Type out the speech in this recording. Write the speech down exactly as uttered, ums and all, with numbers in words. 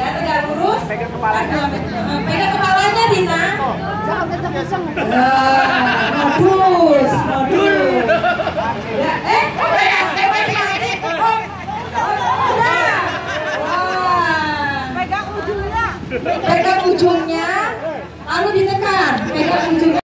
Ya, tegak lurus. Pegang kepalanya. Pegang kepalanya, Dina. Jangan kenceng-kenceng. Modus, modus. Ya, eh, pegang, pegang, pegang. Oh, udah. Wah. Pegang ujungnya. Pegang ujungnya, lalu ditekan. Pegang ujungnya.